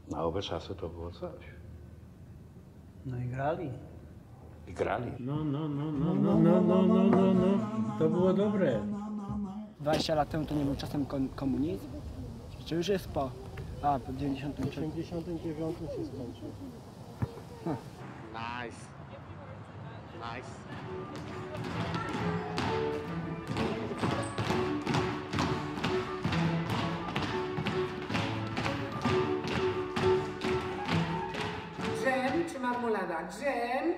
Na owe czasy to było coś. No i grali. I grali. No. To było dobre. 20 lat temu to nie był czasem komunizm? Czy już jest po? A, po 93. W 89 się skończył. Nice. Nice. Dżem czy marmolada? Dżem.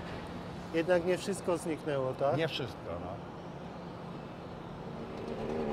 Jednak nie wszystko zniknęło, tak? Nie wszystko, no.